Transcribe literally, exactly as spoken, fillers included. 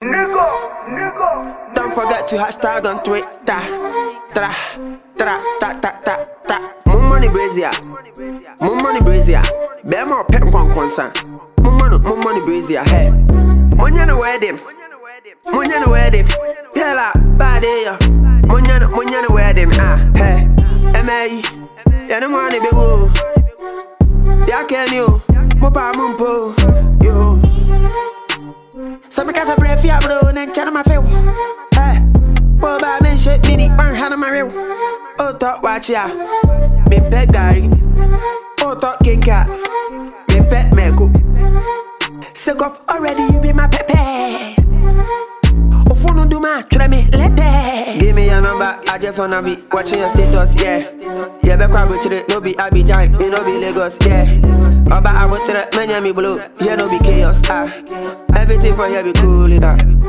Nigga, nigga. Don't forget to hashtag on Twitter. Tra, tra, ta, ta, ta, ta. More money brazier, more money brazier. Bear more pet one concern. More money, more money brazier. Hey, money on the wedding, money on the wedding. Yeah, la, bad yo. Money on, money on the wedding. Ah, hey, M A, yeah, the money be woo. Yeah, can you? Mo pa mumpo, yo. So because I breathe for bro, and channel my feel. Hey, boy, I been shit mini, burn hand on my real. Oh, talk watch ya, been pet Gary. Oh, talk king cat, been pet Meko. Sick of already, you be my pepe. Oh, phone no do my, try me, let that. Give me your number, I just wanna be watching your status, yeah. Yeah, be quiet with it, no be Abidjan, you no be Lagos, yeah. Oba I would tell many me blue, here no be chaos, ah. Everything for here be cool, you know.